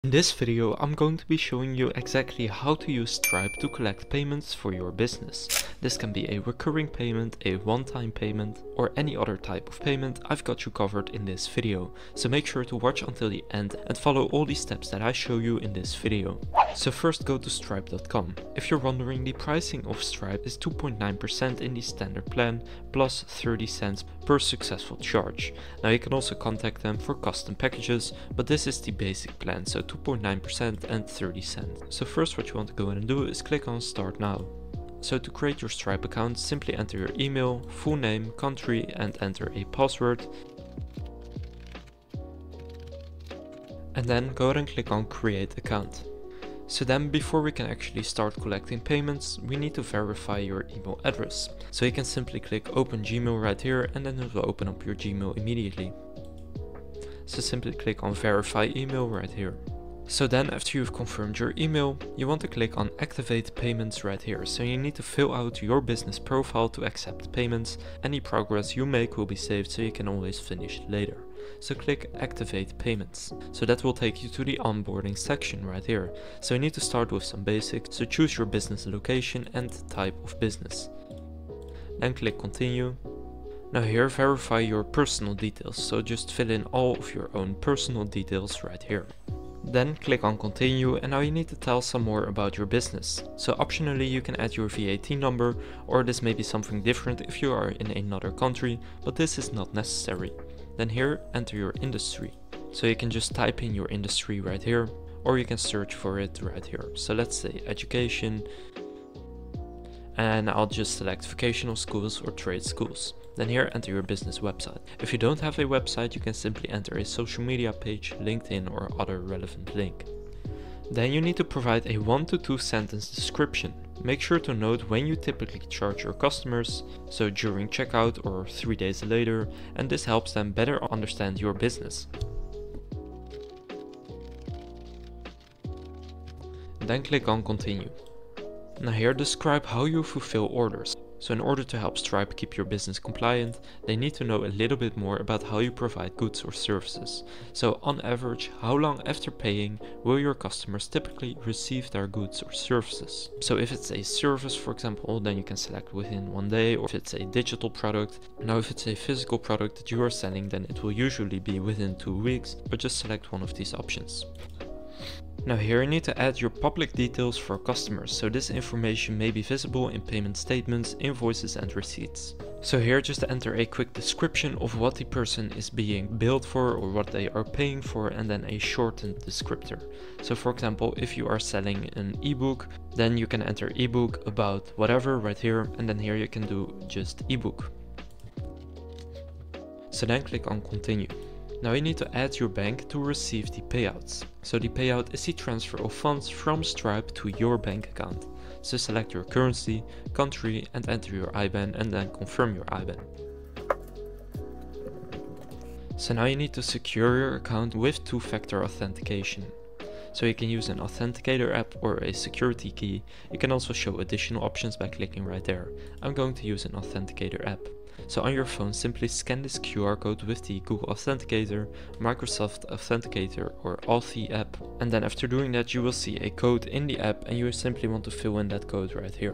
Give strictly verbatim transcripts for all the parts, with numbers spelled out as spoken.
In this video, I'm going to be showing you exactly how to use Stripe to collect payments for your business. This can be a recurring payment, a one-time payment, or any other type of payment. I've got you covered in this video. So make sure to watch until the end and follow all the steps that I show you in this video. So first go to stripe dot com. If you're wondering, the pricing of Stripe is two point nine percent in the standard plan plus thirty cents per successful charge. Now you can also contact them for custom packages, but this is the basic plan, so two point nine percent and thirty cents. So first what you want to go ahead and do is click on Start Now. So to create your Stripe account, simply enter your email, full name, country and enter a password. And then go ahead and click on Create Account. So then before we can actually start collecting payments, we need to verify your email address. So you can simply click Open Gmail right here and then it will open up your Gmail immediately. So simply click on Verify Email right here. So then after you've confirmed your email, you want to click on Activate Payments right here. So you need to fill out your business profile to accept payments. Any progress you make will be saved so you can always finish later. So click Activate Payments. So that will take you to the onboarding section right here. So you need to start with some basics. So choose your business location and type of business. Then click Continue. Now here verify your personal details. So just fill in all of your own personal details right here. Then click on Continue and now you need to tell some more about your business. So optionally you can add your V A T number, or this may be something different if you are in another country, but this is not necessary. Then here enter your industry. So you can just type in your industry right here, or you can search for it right here. So let's say education, and I'll just select vocational schools or trade schools. Then here enter your business website. If you don't have a website, you can simply enter a social media page, LinkedIn or other relevant link. Then you need to provide a one to two sentence description. Make sure to note when you typically charge your customers, so during checkout or three days later, and this helps them better understand your business. Then click on Continue. Now here describe how you fulfill orders. So in order to help Stripe keep your business compliant, they need to know a little bit more about how you provide goods or services. So on average, how long after paying will your customers typically receive their goods or services? So if it's a service, for example, then you can select within one day, or if it's a digital product. Now if it's a physical product that you are selling, then it will usually be within two weeks, but just select one of these options. Now here you need to add your public details for customers, so this information may be visible in payment statements, invoices and receipts. So here just enter a quick description of what the person is being billed for or what they are paying for, and then a shortened descriptor. So for example, if you are selling an ebook, then you can enter ebook about whatever right here, and then here you can do just ebook. So then click on Continue. Now you need to add your bank to receive the payouts. So the payout is the transfer of funds from Stripe to your bank account. So select your currency, country and enter your I B A N and then confirm your I B A N. So now you need to secure your account with two-factor authentication. So you can use an authenticator app or a security key. You can also show additional options by clicking right there. I'm going to use an authenticator app. So on your phone, simply scan this Q R code with the Google Authenticator, Microsoft Authenticator or Authy app. And then after doing that, you will see a code in the app and you simply want to fill in that code right here.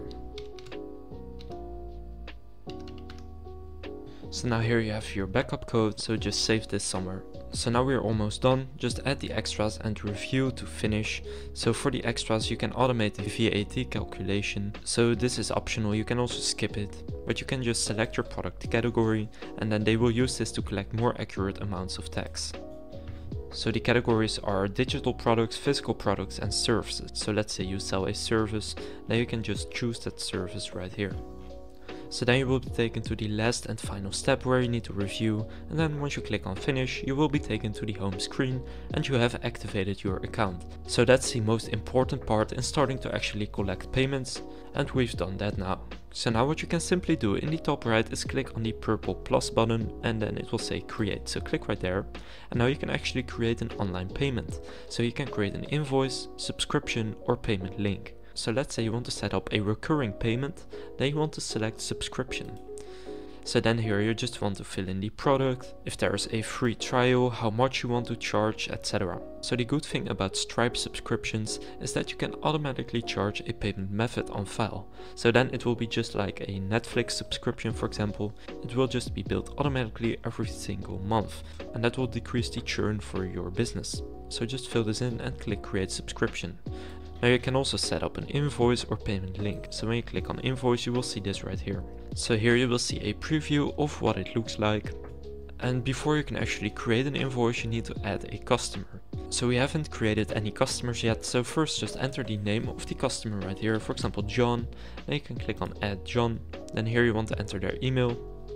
So now here you have your backup code, so just save this somewhere. So now we're almost done, just add the extras and review to finish. So for the extras you can automate the V A T calculation, so this is optional, you can also skip it. But you can just select your product category and then they will use this to collect more accurate amounts of tax. So the categories are digital products, physical products and services. So let's say you sell a service, then you can just choose that service right here. So then you will be taken to the last and final step where you need to review, and then once you click on finish you will be taken to the home screen and you have activated your account. So that's the most important part in starting to actually collect payments, and we've done that now. So now what you can simply do in the top right is click on the purple plus button and then it will say create. So click right there and now you can actually create an online payment. So you can create an invoice, subscription or payment link. So let's say you want to set up a recurring payment, then you want to select subscription. So then here you just want to fill in the product, if there is a free trial, how much you want to charge, et cetera. So the good thing about Stripe subscriptions is that you can automatically charge a payment method on file. So then it will be just like a Netflix subscription, for example. It will just be built automatically every single month, and that will decrease the churn for your business. So just fill this in and click create subscription. Now you can also set up an invoice or payment link. So when you click on invoice, you will see this right here. So here you will see a preview of what it looks like. And before you can actually create an invoice, you need to add a customer. So we haven't created any customers yet. So first just enter the name of the customer right here. For example, John. Then you can click on add John. Then here you want to enter their email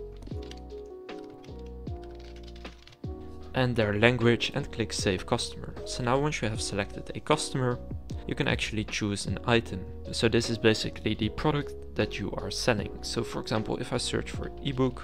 and their language and click save customer. So now once you have selected a customer, you can actually choose an item. So this is basically the product that you are selling. So for example, if I search for ebook,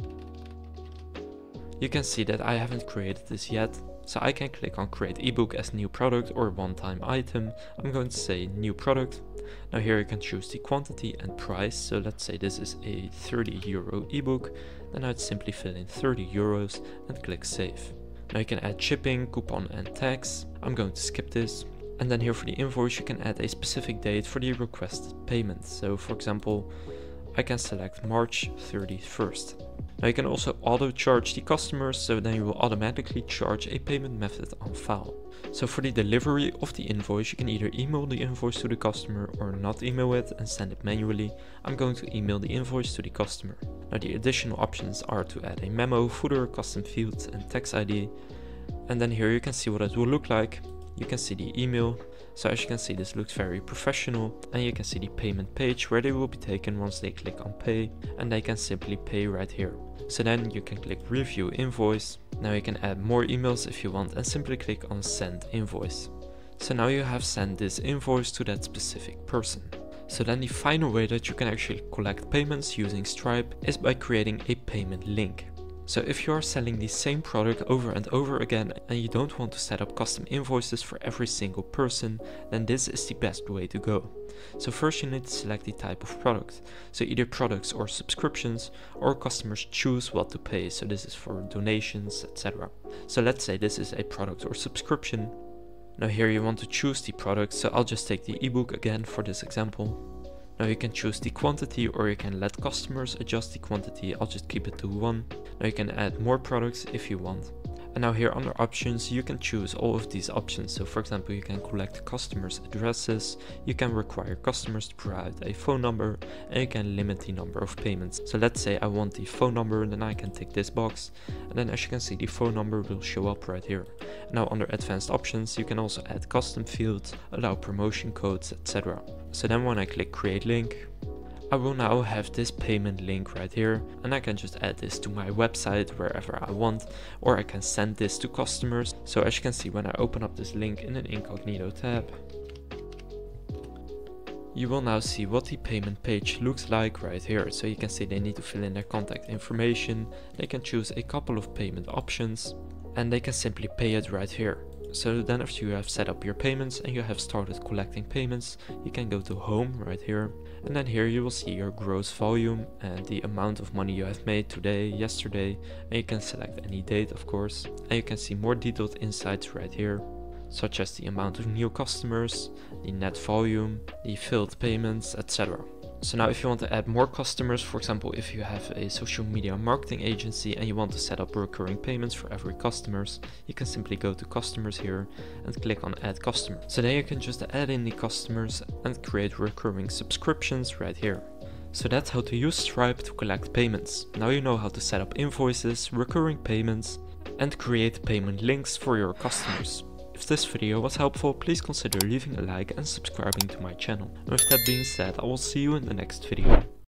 you can see that I haven't created this yet. So I can click on create ebook as new product or one-time item. I'm going to say new product. Now here you can choose the quantity and price. So let's say this is a thirty euro ebook. Then I'd simply fill in thirty euros and click save. Now you can add shipping, coupon and tax. I'm going to skip this. And then here for the invoice, you can add a specific date for the requested payment. So for example, I can select March thirty-first. Now you can also auto charge the customers, so then you will automatically charge a payment method on file. So for the delivery of the invoice, you can either email the invoice to the customer or not email it and send it manually. I'm going to email the invoice to the customer. Now the additional options are to add a memo, footer, custom fields and tax I D. And then here you can see what it will look like. You can see the email. So as you can see, this looks very professional, and you can see the payment page where they will be taken once they click on pay, and they can simply pay right here. So then you can click review invoice. Now you can add more emails if you want and simply click on send invoice. So now you have sent this invoice to that specific person. So then the final way that you can actually collect payments using Stripe is by creating a payment link. So if you are selling the same product over and over again and you don't want to set up custom invoices for every single person, then this is the best way to go. So first you need to select the type of product. So either products or subscriptions, or customers choose what to pay. So this is for donations, et cetera. So let's say this is a product or subscription. Now here you want to choose the product, so I'll just take the ebook again for this example. Now you can choose the quantity, or you can let customers adjust the quantity. I'll just keep it to one. Now you can add more products if you want. And now here under options, you can choose all of these options. So for example, you can collect customers' addresses, you can require customers to provide a phone number, and you can limit the number of payments. So let's say I want the phone number, then I can tick this box. And then as you can see, the phone number will show up right here. And now under advanced options, you can also add custom fields, allow promotion codes, et cetera. So then when I click create link, I will now have this payment link right here, and I can just add this to my website wherever I want, or I can send this to customers. So as you can see, when I open up this link in an incognito tab, you will now see what the payment page looks like right here. So you can see they need to fill in their contact information, they can choose a couple of payment options, and they can simply pay it right here. So then after you have set up your payments and you have started collecting payments, you can go to home right here, and then here you will see your gross volume and the amount of money you have made today, yesterday, and you can select any date of course, and you can see more detailed insights right here, such as the amount of new customers, the net volume, the failed payments, et cetera. So now if you want to add more customers, for example if you have a social media marketing agency and you want to set up recurring payments for every customers, you can simply go to customers here and click on add customer. So then you can just add in the customers and create recurring subscriptions right here. So that's how to use Stripe to collect payments. Now you know how to set up invoices, recurring payments, and create payment links for your customers. If this video was helpful, please consider leaving a like and subscribing to my channel. And with that being said, I will see you in the next video.